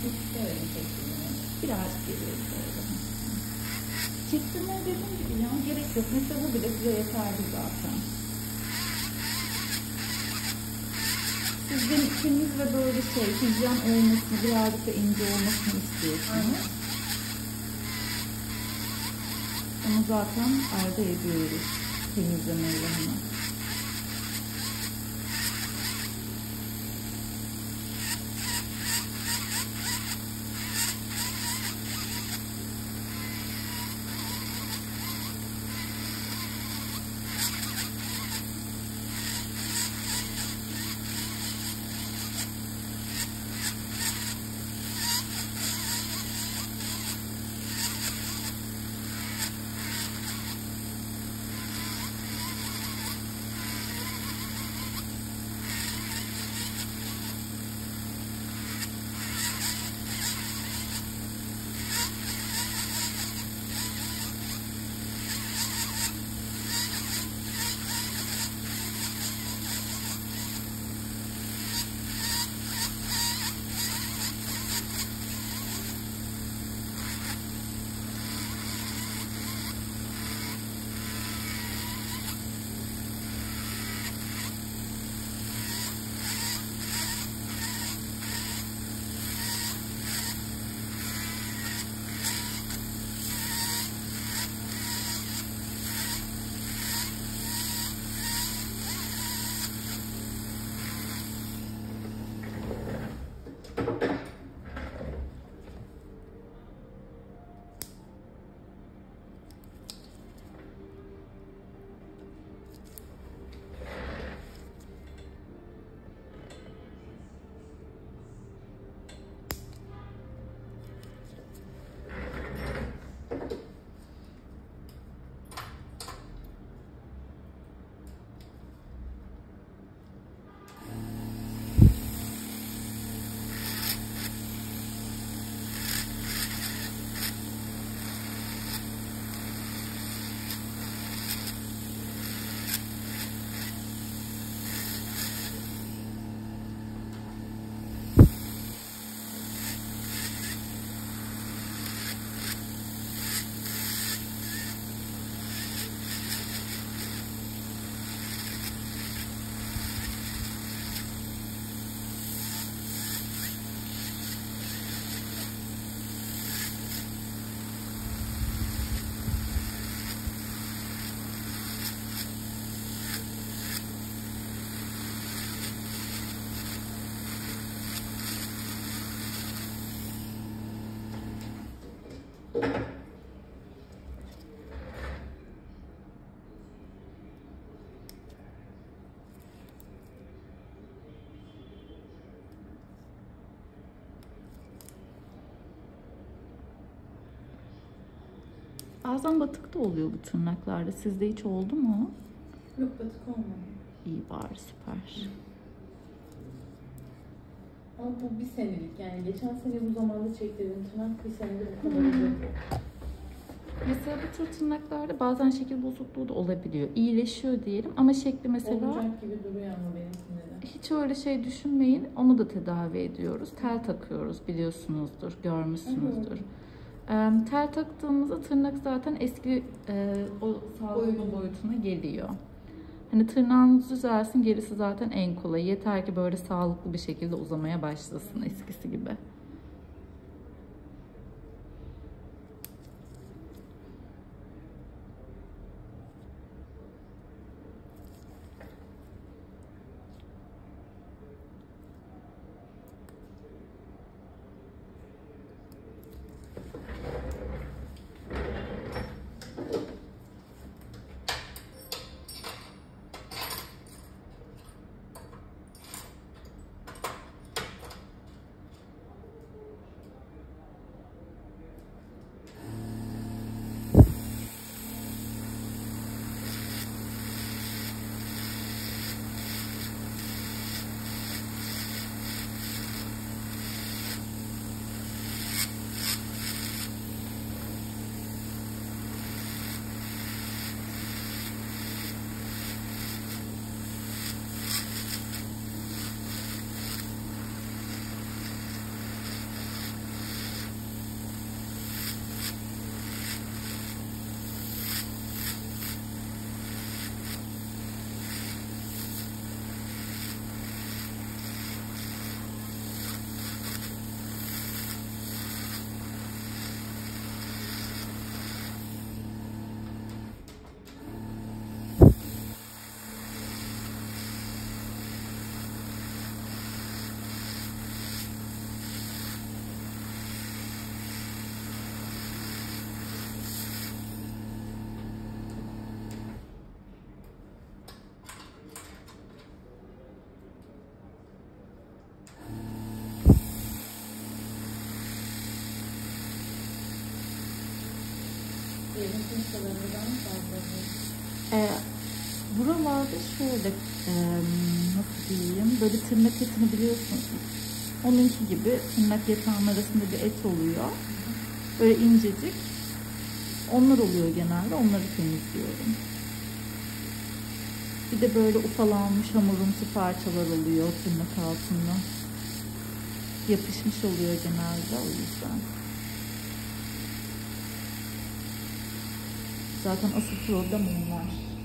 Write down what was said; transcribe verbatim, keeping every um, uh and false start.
Böyle çektirmeye. Birazcık geliyoruz böyle. Çektirmeye dediğim gibi ya gerek yok. Mesela bu bile size yeterli zaten. Siz temiz ve böyle şey, hijyen olmasını, birazcık da ince olmasını istiyorsunuz. Onu zaten elde ediyoruz temizlemeyle hemen. Bazen batık da oluyor bu tırnaklarda. Sizde hiç oldu mu? Yok, batık olmadı. İyi bari, süper. Ama bu bir senelik, yani geçen sene bu zamanda çektirdiğim tırnak bir senedir bu kadar oluyor. Mesela bu tür tırnaklarda bazen şekil bozukluğu da olabiliyor. İyileşiyor diyelim ama şekli mesela... Olacak gibi duruyor ama benimkinde de. Hiç öyle şey düşünmeyin. Onu da tedavi ediyoruz. Tel takıyoruz, biliyorsunuzdur, görmüşsünüzdür. Ee, tel taktığımızda tırnak zaten eski e, o sağlıklı boyutuna geliyor. Hani tırnağınız düzelsin, gerisi zaten en kolay. Yeter ki böyle sağlıklı bir şekilde uzamaya başlasın eskisi gibi. diyelim kimselerden fazla. Ee, buralarda şöyle e, nasıl diyeyim, böyle tırnak etini biliyorsunuz. Onunki gibi tırnak yatağının arasında bir et oluyor. Böyle incecik. Onlar oluyor genelde. Onları temizliyorum. Bir de böyle ufalanmış hamurumsu parçalar oluyor tırnak altında. Yapışmış oluyor genelde, o yüzden. Zaten asıl problem onlar.